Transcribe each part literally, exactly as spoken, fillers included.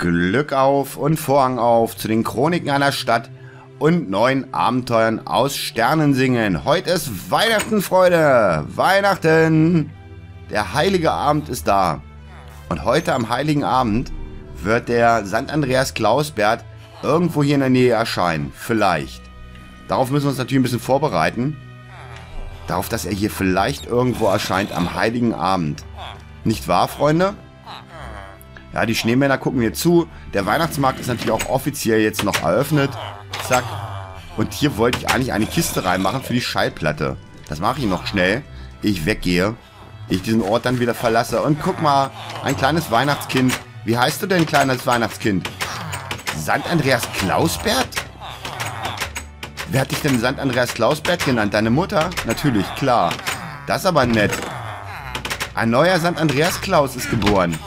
Glück auf und Vorhang auf zu den Chroniken einer Stadt und neuen Abenteuern aus Sternensingen. Heute ist Weihnachten, Freunde! Weihnachten! Der heilige Abend ist da. Und heute am heiligen Abend wird der Sankt Andreas Klausbert irgendwo hier in der Nähe erscheinen. Vielleicht. Darauf müssen wir uns natürlich ein bisschen vorbereiten. Darauf, dass er hier vielleicht irgendwo erscheint am heiligen Abend. Nicht wahr, Freunde? Ja, die Schneemänner gucken mir zu. Der Weihnachtsmarkt ist natürlich auch offiziell jetzt noch eröffnet. Zack. Und hier wollte ich eigentlich eine Kiste reinmachen für die Schallplatte. Das mache ich noch schnell. Ich weggehe. Ich diesen Ort dann wieder verlasse. Und guck mal, ein kleines Weihnachtskind. Wie heißt du denn, kleines Weihnachtskind? Sankt Andreas Klausbert? Wer hat dich denn Sankt Andreas Klausbert genannt? Deine Mutter? Natürlich, klar. Das ist aber nett. Ein neuer Sankt Andreas Klaus ist geboren.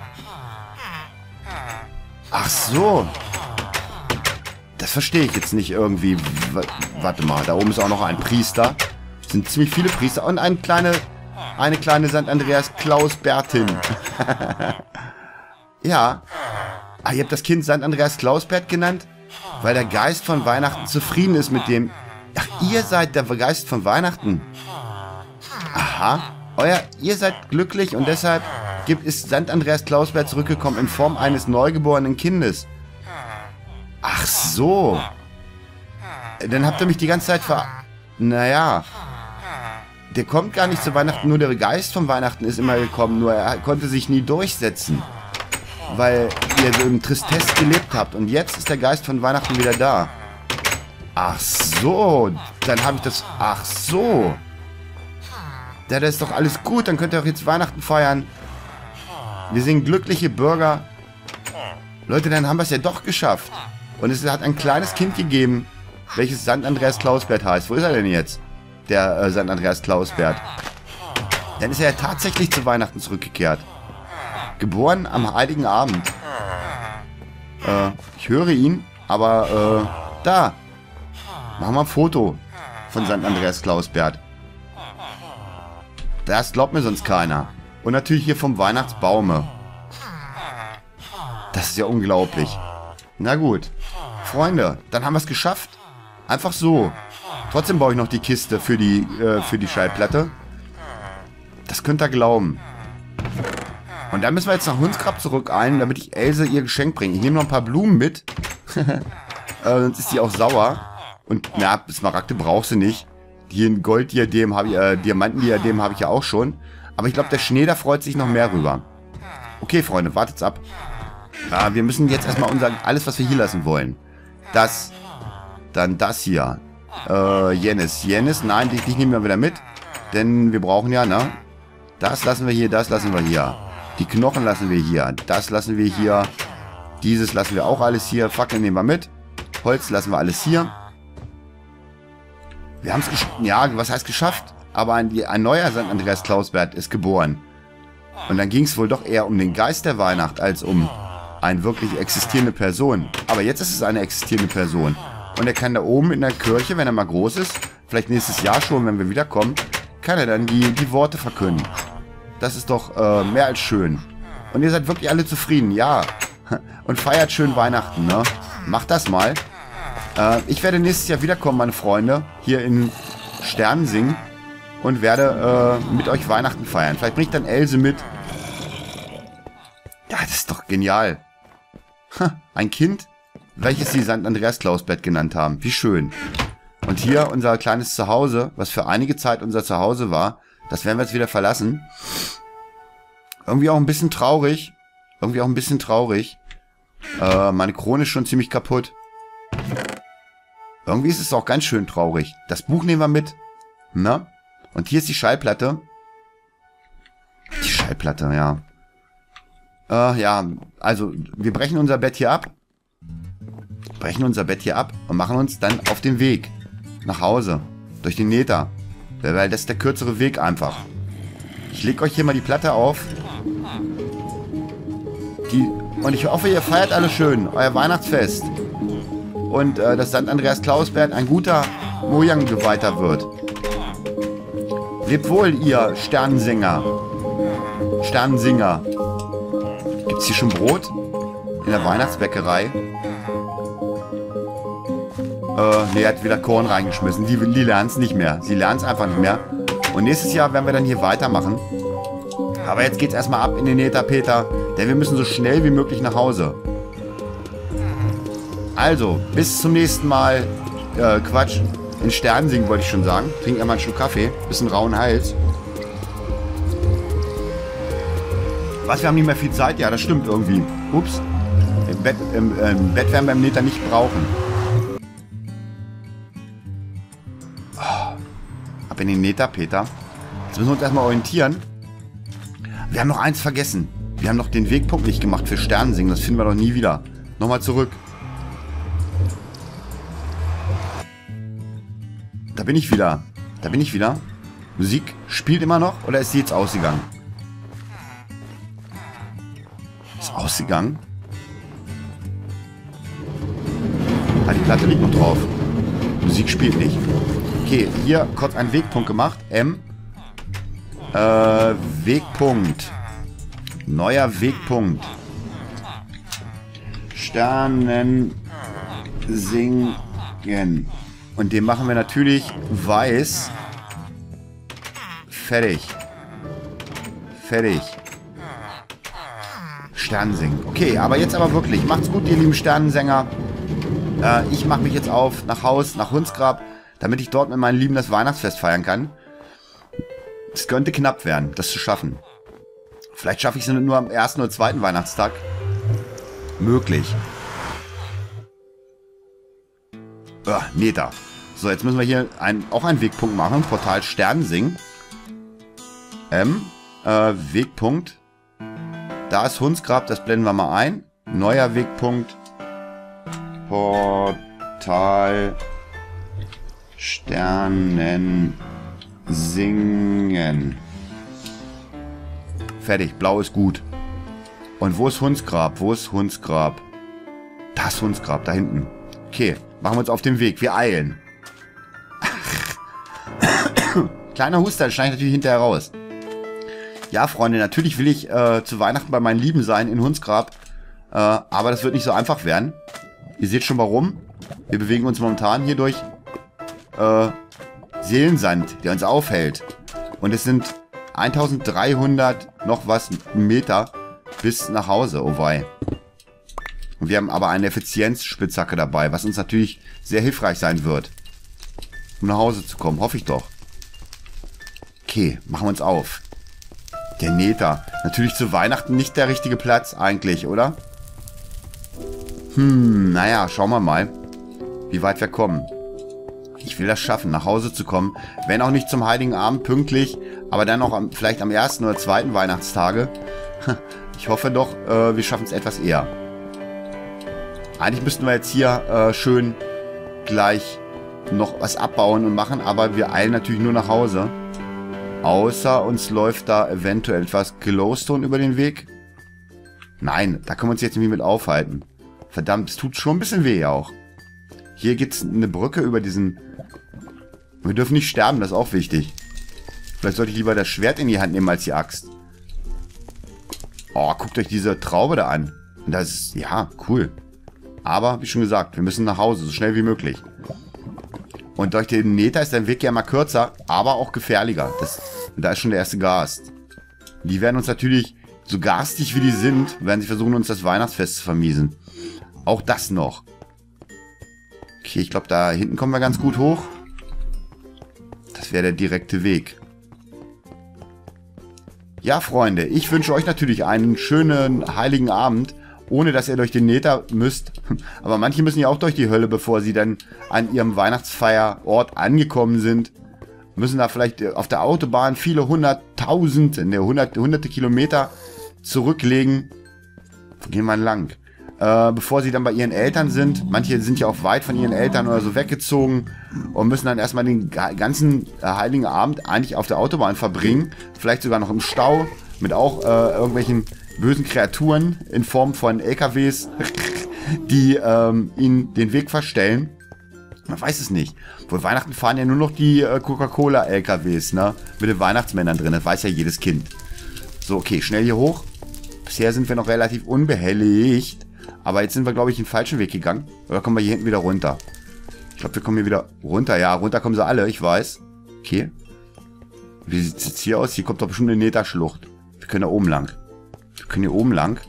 Ach so. Das verstehe ich jetzt nicht irgendwie. W warte mal, da oben ist auch noch ein Priester. Es sind ziemlich viele Priester. Und eine kleine, eine kleine Sankt Andreas Klausbertin. Ja. Ah, ihr habt das Kind Sankt Andreas Klausbert genannt? Weil der Geist von Weihnachten zufrieden ist mit dem... Ach, ihr seid der Geist von Weihnachten. Aha. Euer, ihr seid glücklich und deshalb gibt ist Sankt Andreas Klausbert zurückgekommen in Form eines neugeborenen Kindes. Ach so. Dann habt ihr mich die ganze Zeit ver... Naja. Der kommt gar nicht zu Weihnachten, nur der Geist von Weihnachten ist immer gekommen, nur er konnte sich nie durchsetzen. Weil ihr so im Tristesse gelebt habt und jetzt ist der Geist von Weihnachten wieder da. Ach so. Dann habe ich das... Ach so. Ja, das ist doch alles gut, dann könnt ihr auch jetzt Weihnachten feiern. Wir sind glückliche Bürger. Leute, dann haben wir es ja doch geschafft. Und es hat ein kleines Kind gegeben, welches Sankt Andreas Klausbert heißt. Wo ist er denn jetzt? Der äh, Sankt Andreas Klausbert. Dann ist er ja tatsächlich zu Weihnachten zurückgekehrt. Geboren am heiligen Abend. Äh, ich höre ihn, aber äh, da. Machen wir ein Foto von Sankt Andreas Klausbert. Das glaubt mir sonst keiner. Und natürlich hier vom Weihnachtsbaume. Das ist ja unglaublich. Na gut. Freunde, dann haben wir es geschafft. Einfach so. Trotzdem baue ich noch die Kiste für die, äh, für die Schallplatte. Das könnt ihr glauben. Und dann müssen wir jetzt nach Hundsgrab zurückeilen, damit ich Else ihr Geschenk bringe. Ich nehme noch ein paar Blumen mit. äh, sonst ist sie auch sauer. Und na, Smaragde brauchst du nicht. Hier ein Golddiadem habe ich, äh, Diamantendiadem habe ich ja auch schon. Aber ich glaube, der Schnee, da freut sich noch mehr rüber. Okay, Freunde, wartet's ab. Ah, wir müssen jetzt erstmal unser, alles, was wir hier lassen wollen. Das, dann das hier. Äh, Jennis. Jennis, nein, dich, dich nehmen wir wieder mit. Denn wir brauchen ja, ne? Das lassen wir hier, das lassen wir hier. Die Knochen lassen wir hier. Das lassen wir hier. Dieses lassen wir auch alles hier. Fackeln nehmen wir mit. Holz lassen wir alles hier. Wir haben es geschafft. Ja, was heißt geschafft? Aber ein, ein neuer Sankt Andreas Klausbert ist geboren. Und dann ging es wohl doch eher um den Geist der Weihnacht, als um eine wirklich existierende Person. Aber jetzt ist es eine existierende Person. Und er kann da oben in der Kirche, wenn er mal groß ist, vielleicht nächstes Jahr schon, wenn wir wiederkommen, kann er dann die, die Worte verkünden. Das ist doch äh, mehr als schön. Und ihr seid wirklich alle zufrieden, ja. Und feiert schön Weihnachten, ne? Macht das mal. Äh, ich werde nächstes Jahr wiederkommen, meine Freunde, hier in Sternensingen und werde äh, mit euch Weihnachten feiern. Vielleicht bringe ich dann Else mit. Ja, das ist doch genial. Ein Kind, welches sie Sankt Andreas Klausbert genannt haben. Wie schön. Und hier unser kleines Zuhause, was für einige Zeit unser Zuhause war, das werden wir jetzt wieder verlassen. Irgendwie auch ein bisschen traurig. Irgendwie auch ein bisschen traurig. Äh, meine Krone ist schon ziemlich kaputt. Irgendwie ist es auch ganz schön traurig. Das Buch nehmen wir mit. Na? Und hier ist die Schallplatte. Die Schallplatte, ja. Äh, ja, also wir brechen unser Bett hier ab. Brechen unser Bett hier ab und machen uns dann auf den Weg. Nach Hause. Durch den Nether. Weil das ist der kürzere Weg einfach. Ich lege euch hier mal die Platte auf. Die, und ich hoffe, ihr feiert alle schön. Euer Weihnachtsfest. Und äh, dass Sankt Andreas Klausbert ein guter Mojang-Geweihter wird. Lebt wohl, ihr Sternensänger. Sternensinger. Gibt's hier schon Brot? in der Weihnachtsbäckerei. Äh, nee, er hat wieder Korn reingeschmissen. Die, die lernen es nicht mehr. Sie lernen es einfach nicht mehr. Und nächstes Jahr werden wir dann hier weitermachen. Aber jetzt geht's erstmal ab in den Nether Peter, denn wir müssen so schnell wie möglich nach Hause. Also, bis zum nächsten Mal. Äh, Quatsch. In Sternensingen wollte ich schon sagen. Trink einmal einen Schluck Kaffee. Bisschen rauen Hals. Was, wir haben nicht mehr viel Zeit? Ja, das stimmt irgendwie. Ups. Im Bett, im, äh, im Bett werden wir im Nether nicht brauchen. Oh. Ab in den Nether, Peter. Jetzt müssen wir uns erstmal orientieren. Wir haben noch eins vergessen. Wir haben noch den Wegpunkt nicht gemacht für Sternensingen. Das finden wir doch nie wieder. Nochmal zurück. Da bin ich wieder. Da bin ich wieder. Musik spielt immer noch oder ist sie jetzt ausgegangen? Ist ausgegangen? Ah, die Platte liegt noch drauf. Musik spielt nicht. Okay, hier kurz einen Wegpunkt gemacht. M. Äh, Wegpunkt. Neuer Wegpunkt. Sternensingen. Und den machen wir natürlich weiß. Fertig. Fertig. Sternensingen. Okay, aber jetzt aber wirklich. Macht's gut, ihr lieben Sternensänger. Äh, ich mache mich jetzt auf nach Haus, nach Hundsgrab, damit ich dort mit meinen Lieben das Weihnachtsfest feiern kann. Es könnte knapp werden, das zu schaffen. Vielleicht schaffe ich es nur am ersten oder zweiten Weihnachtstag. Möglich. Ah, Nether. So, jetzt müssen wir hier ein, auch einen Wegpunkt machen. Portal Sternensingen. M. Äh, Wegpunkt. Da ist Hundsgrab, das blenden wir mal ein. Neuer Wegpunkt. Portal Sternensingen. Fertig, blau ist gut. Und wo ist Hundsgrab? Wo ist Hundsgrab? Da ist Hundsgrab, da hinten. Okay, machen wir uns auf den Weg. Wir eilen. Kleiner Huster, das schneide ich natürlich hinterher raus. Ja, Freunde, natürlich will ich äh, zu Weihnachten bei meinen Lieben sein in Hundsgrab. Äh, aber das wird nicht so einfach werden. Ihr seht schon warum. Wir bewegen uns momentan hier durch äh, Seelensand, der uns aufhält. Und es sind eintausenddreihundert noch was Meter bis nach Hause. Oh wei. Und wir haben aber eine Effizienzspitzhacke dabei, was uns natürlich sehr hilfreich sein wird, um nach Hause zu kommen. Hoffe ich doch. Okay, machen wir uns auf. Der Nether. Natürlich zu Weihnachten nicht der richtige Platz eigentlich, oder? Hm, naja, schauen wir mal, wie weit wir kommen. Ich will das schaffen, nach Hause zu kommen. Wenn auch nicht zum Heiligen Abend pünktlich, aber dann auch am, vielleicht am ersten oder zweiten Weihnachtstage. Ich hoffe doch, äh, wir schaffen es etwas eher. Eigentlich müssten wir jetzt hier äh, schön gleich noch was abbauen und machen, aber wir eilen natürlich nur nach Hause. Außer uns läuft da eventuell etwas Glowstone über den Weg. Nein, da können wir uns jetzt nicht mit aufhalten. Verdammt, es tut schon ein bisschen weh auch. Hier gibt es eine Brücke über diesen... Wir dürfen nicht sterben, das ist auch wichtig. Vielleicht sollte ich lieber das Schwert in die Hand nehmen als die Axt. Oh, guckt euch diese Traube da an. Das ist, ja, cool. Aber, wie schon gesagt, wir müssen nach Hause, so schnell wie möglich. Und durch den Nether ist der Weg ja mal kürzer, aber auch gefährlicher. Das, da ist schon der erste Gast. Die werden uns natürlich, so garstig wie die sind, werden sie versuchen, uns das Weihnachtsfest zu vermiesen. Auch das noch. Okay, ich glaube, da hinten kommen wir ganz gut hoch. Das wäre der direkte Weg. Ja, Freunde, ich wünsche euch natürlich einen schönen heiligen Abend, ohne dass ihr durch den Nether müsst. Aber manche müssen ja auch durch die Hölle, bevor sie dann an ihrem Weihnachtsfeierort angekommen sind. Müssen da vielleicht auf der Autobahn viele hunderttausend, ne, hundert, hunderte Kilometer zurücklegen. Wo gehen wir lang? Äh, bevor sie dann bei ihren Eltern sind. Manche sind ja auch weit von ihren Eltern oder so weggezogen und müssen dann erstmal den ganzen äh, heiligen Abend eigentlich auf der Autobahn verbringen. Vielleicht sogar noch im Stau mit auch äh, irgendwelchen bösen Kreaturen in Form von L K Ws, die ähm, ihnen den Weg verstellen. Man weiß es nicht. Vor Weihnachten fahren ja nur noch die äh, Coca-Cola-L K Ws, ne? Mit den Weihnachtsmännern drin. Das weiß ja jedes Kind. So, okay, schnell hier hoch. Bisher sind wir noch relativ unbehelligt. Aber jetzt sind wir, glaube ich, den falschen Weg gegangen. Oder kommen wir hier hinten wieder runter? Ich glaube, wir kommen hier wieder runter. Ja, runter kommen sie alle, ich weiß. Okay. Wie sieht es jetzt hier aus? Hier kommt doch bestimmt eine Netherschlucht. Wir können da oben lang. Wir können hier oben lang.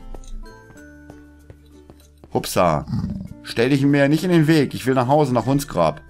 Hupsa. Stell dich mir nicht in den Weg. Ich will nach Hause, nach Hundsgrab.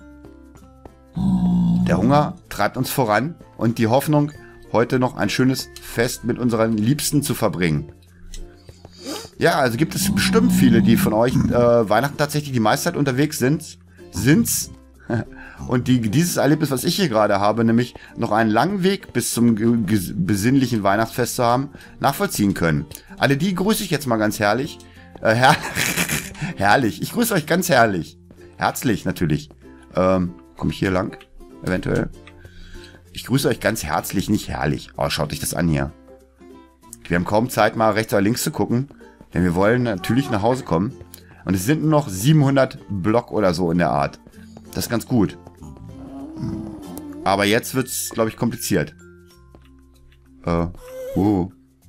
Der Hunger treibt uns voran und die Hoffnung, heute noch ein schönes Fest mit unseren Liebsten zu verbringen. Ja, also gibt es bestimmt viele, die von euch äh, Weihnachten tatsächlich die meiste Zeit unterwegs sind. Sind's. Und die dieses Erlebnis, was ich hier gerade habe, nämlich noch einen langen Weg bis zum besinnlichen Weihnachtsfest zu haben, nachvollziehen können. Alle die grüße ich jetzt mal ganz herrlich. Äh, her herrlich. Ich grüße euch ganz herrlich. Herzlich natürlich. Ähm, komme ich hier lang? Eventuell. Ich grüße euch ganz herzlich, nicht herrlich. Oh, schaut euch das an hier. Wir haben kaum Zeit, mal rechts oder links zu gucken. Denn wir wollen natürlich nach Hause kommen. Und es sind nur noch siebenhundert Block oder so in der Art. Das ist ganz gut. Aber jetzt wird es, glaube ich, kompliziert. Äh, uh.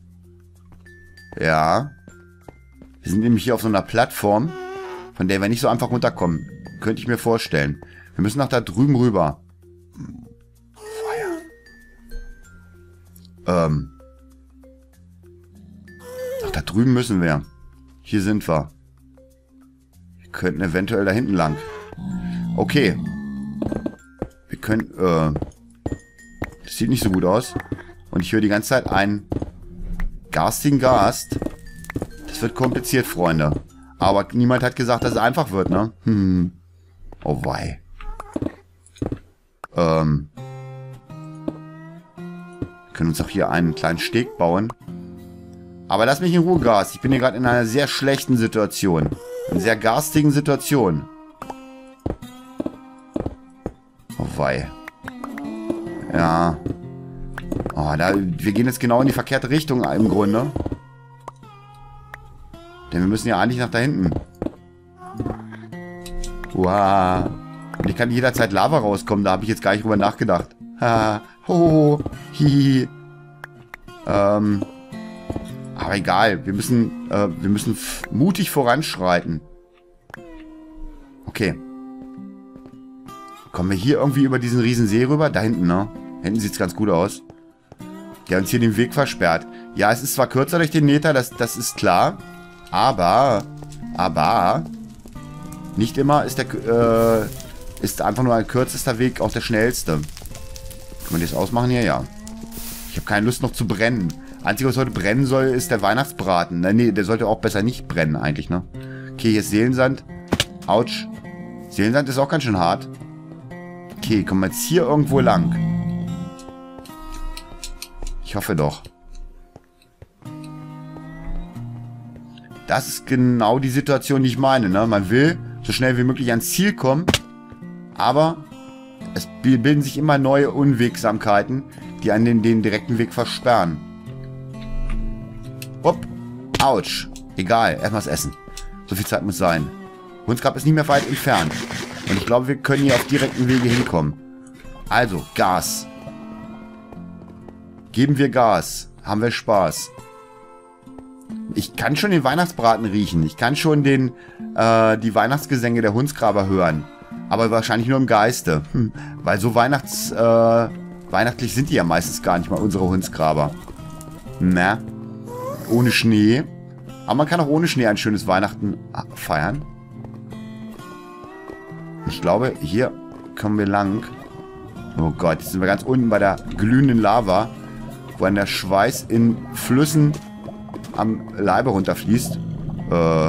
Ja. Wir sind nämlich hier auf so einer Plattform, von der wir nicht so einfach runterkommen. Könnte ich mir vorstellen. Wir müssen nach da drüben rüber. Feuer. Ähm. Ach, da drüben müssen wir. Hier sind wir. Wir könnten eventuell da hinten lang. Okay. Wir können, äh... das sieht nicht so gut aus. Und ich höre die ganze Zeit einen garstigen Gast. Das wird kompliziert, Freunde. Aber niemand hat gesagt, dass es einfach wird, ne? Hm. Oh wei. Ähm. Wir können uns auch hier einen kleinen Steg bauen. Aber lass mich in Ruhe, Gast. Ich bin hier gerade in einer sehr schlechten Situation. In einer sehr garstigen Situation. Oh wei. Ja. Oh, da, wir gehen jetzt genau in die verkehrte Richtung im Grunde. Denn wir müssen ja eigentlich nach da hinten. Wow. Und ich kann jederzeit Lava rauskommen. Da habe ich jetzt gar nicht drüber nachgedacht. Ha. Ho. Hihi. Ähm. Aber egal. Wir müssen, äh, wir müssen mutig voranschreiten. Okay. Kommen wir hier irgendwie über diesen riesen See rüber? Da hinten, ne? Da hinten sieht es ganz gut aus. Der uns hier den Weg versperrt. Ja, es ist zwar kürzer durch den Nether, das, das ist klar. Aber, aber, nicht immer ist der, äh, ist einfach nur ein kürzester Weg auch der schnellste. Können wir das ausmachen hier? Ja. Ich habe keine Lust noch zu brennen. Einzige, was heute brennen soll, ist der Weihnachtsbraten. Ne, nee, der sollte auch besser nicht brennen eigentlich, ne? Okay, hier ist Seelensand. Autsch. Seelensand ist auch ganz schön hart. Okay, kommen wir jetzt hier irgendwo lang. Ich hoffe doch. Das ist genau die Situation, die ich meine, ne? Man will so schnell wie möglich ans Ziel kommen, aber es bilden sich immer neue Unwegsamkeiten, die an den, den direkten Weg versperren. Upp. Autsch. Egal, erstmal das Essen. So viel Zeit muss sein. Hundsgrab ist nicht mehr weit entfernt. Und ich glaube, wir können hier auf direkten Wege hinkommen. Also, Gas. Geben wir Gas. Haben wir Spaß. Ich kann schon den Weihnachtsbraten riechen. Ich kann schon den, äh, die Weihnachtsgesänge der Hundsgraber hören. Aber wahrscheinlich nur im Geiste. Hm. Weil so Weihnachts, äh, weihnachtlich sind die ja meistens gar nicht mal, unsere Hundsgraber. Na? Ohne Schnee. Aber man kann auch ohne Schnee ein schönes Weihnachten feiern. Ich glaube, hier kommen wir lang. Oh Gott, jetzt sind wir ganz unten bei der glühenden Lava, wo dann der Schweiß in Flüssen am Leibe runterfließt. Äh.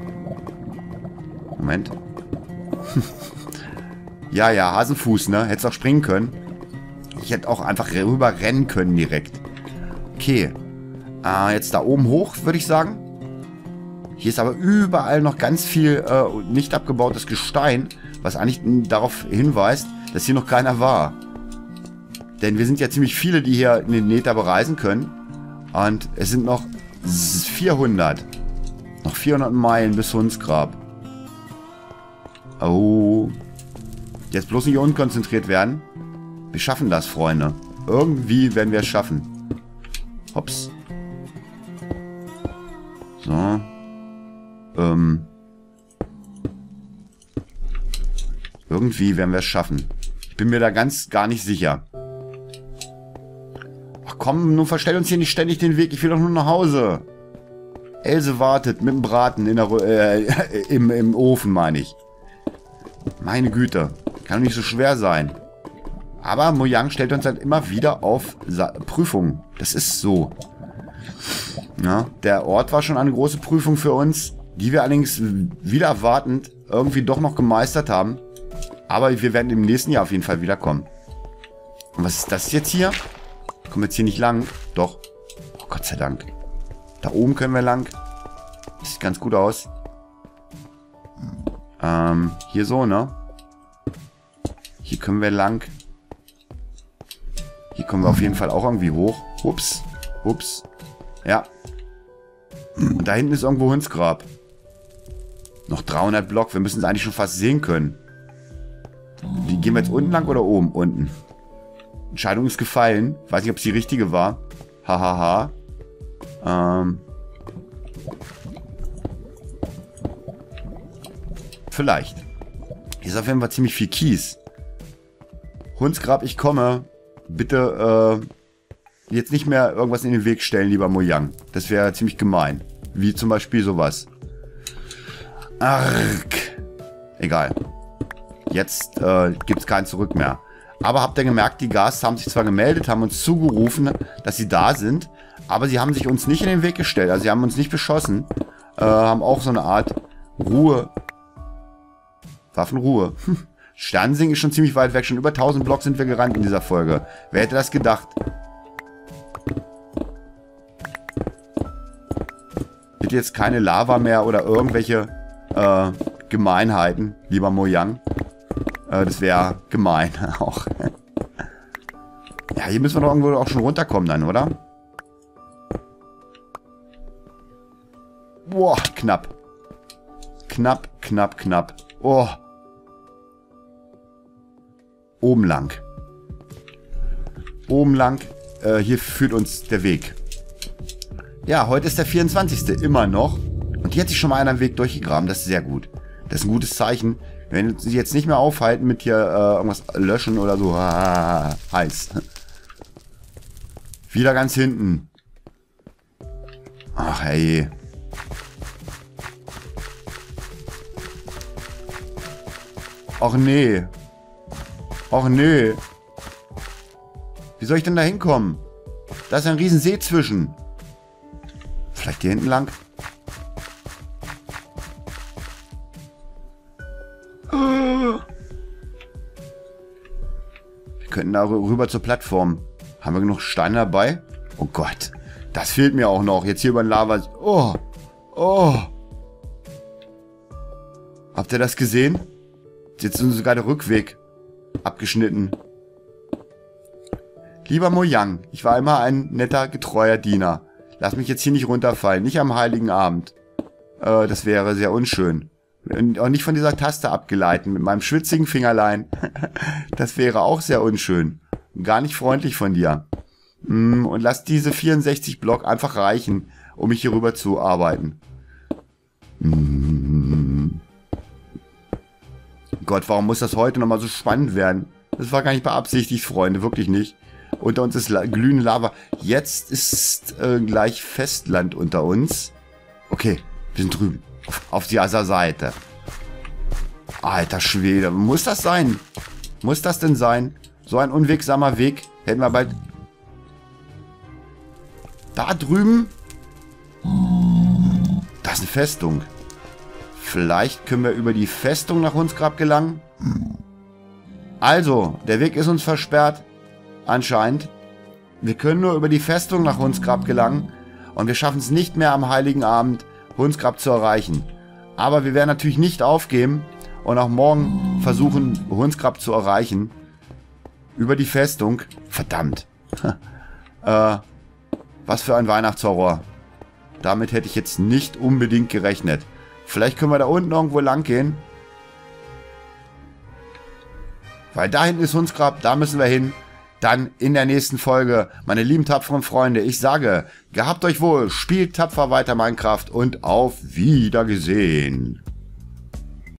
Moment. ja, ja, Hasenfuß, ne? Hättest auch springen können. Ich hätte auch einfach rüber rennen können direkt. Okay. Äh, jetzt da oben hoch, würde ich sagen. Hier ist aber überall noch ganz viel äh, nicht abgebautes Gestein, was eigentlich darauf hinweist, dass hier noch keiner war. Denn wir sind ja ziemlich viele, die hier in den Nether bereisen können. Und es sind noch vierhundert. Noch vierhundert Meilen bis Hundsgrab. Oh. Jetzt bloß nicht unkonzentriert werden. Wir schaffen das, Freunde. Irgendwie werden wir es schaffen. Hops. So. Ähm... Irgendwie werden wir es schaffen. Ich bin mir da ganz gar nicht sicher. Ach komm, nun verstell uns hier nicht ständig den Weg. Ich will doch nur nach Hause. Else wartet mit dem Braten in der, äh, im, im Ofen, meine ich. Meine Güte. Kann doch nicht so schwer sein. Aber Mojang stellt uns halt immer wieder auf Sa- Prüfungen. Das ist so. Ja, der Ort war schon eine große Prüfung für uns, die wir allerdings wieder erwartend irgendwie doch noch gemeistert haben. Aber wir werden im nächsten Jahr auf jeden Fall wiederkommen. Und was ist das jetzt hier? Kommen wir jetzt hier nicht lang? Doch. Oh Gott sei Dank. Da oben können wir lang. Das sieht ganz gut aus. Ähm, hier so, ne? Hier können wir lang. Hier kommen wir auf jeden Fall auch irgendwie hoch. Ups. Ups. Ja. Und da hinten ist irgendwo Hundsgrab. Noch dreihundert Block. Wir müssen es eigentlich schon fast sehen können. Die gehen wir jetzt unten lang oder oben? Unten. Entscheidung ist gefallen. Weiß nicht, ob es die richtige war. Hahaha. Ähm. Vielleicht. Hier ist auf jeden Fall ziemlich viel Kies. Hundsgrab, ich komme. Bitte, äh, jetzt nicht mehr irgendwas in den Weg stellen, lieber Mojang. Das wäre ziemlich gemein. Wie zum Beispiel sowas. Arg. Egal. Jetzt äh, gibt es kein Zurück mehr. Aber habt ihr gemerkt, die Ghasts haben sich zwar gemeldet, haben uns zugerufen, dass sie da sind, aber sie haben sich uns nicht in den Weg gestellt. Also sie haben uns nicht beschossen. Äh, haben auch so eine Art Ruhe. Waffenruhe. Sternsing ist schon ziemlich weit weg. Schon über tausend Blocks sind wir gerannt in dieser Folge. Wer hätte das gedacht? Bitte jetzt keine Lava mehr oder irgendwelche äh, Gemeinheiten, lieber Mojang. Äh, das wäre gemein auch. Ja, hier müssen wir doch irgendwo auch schon runterkommen dann, oder? Boah, knapp. Knapp, knapp, knapp. Oh. Oben lang. Oben lang. Äh, hier führt uns der Weg. Ja, heute ist der vierundzwanzigste Immer noch. Und hier hat sich schon mal einer am Weg durchgegraben. Das ist sehr gut. Das ist ein gutes Zeichen. Wenn sie jetzt nicht mehr aufhalten mit hier äh, irgendwas löschen oder so. Ah, heiß. Wieder ganz hinten. Ach, hey. Ach, nee. Ach, nee. Wie soll ich denn da hinkommen? Da ist ein riesen See zwischen. Vielleicht hier hinten lang? Wir könnten da rüber zur Plattform. Haben wir genug Steine dabei? Oh Gott. Das fehlt mir auch noch. Jetzt hier über den Lava. Oh. Oh. Habt ihr das gesehen? Jetzt ist sogar der Rückweg abgeschnitten. Lieber Mojang, ich war immer ein netter, getreuer Diener. Lass mich jetzt hier nicht runterfallen. Nicht am heiligen Abend. Äh, das wäre sehr unschön. Und auch nicht von dieser Taste abgeleiten mit meinem schwitzigen Fingerlein. Das wäre auch sehr unschön. Und gar nicht freundlich von dir. Und lass diese vierundsechzig Block einfach reichen, um mich hier rüber zu arbeiten. Gott, warum muss das heute nochmal so spannend werden? Das war gar nicht beabsichtigt, Freunde. Wirklich nicht. Unter uns ist la- glühende Lava. Jetzt ist äh, gleich Festland unter uns. Okay, wir sind drüben. Auf dieser Seite. Alter Schwede. Muss das sein? Muss das denn sein? So ein unwegsamer Weg. Hätten wir bald... Da drüben? Das ist eine Festung. Vielleicht können wir über die Festung nach Hundsgrab gelangen? Also, der Weg ist uns versperrt. Anscheinend. Wir können nur über die Festung nach Hundsgrab gelangen. Und wir schaffen es nicht mehr am Heiligen Abend, Hundsgrab zu erreichen. Aber wir werden natürlich nicht aufgeben und auch morgen versuchen, Hundsgrab zu erreichen. Über die Festung. Verdammt. äh, was für ein Weihnachtshorror. Damit hätte ich jetzt nicht unbedingt gerechnet. Vielleicht können wir da unten irgendwo lang gehen. Weil da hinten ist Hundsgrab, da müssen wir hin. dann in der nächsten Folge. Meine lieben tapferen Freunde, ich sage, gehabt euch wohl, spielt tapfer weiter Minecraft und auf Wiedergesehen.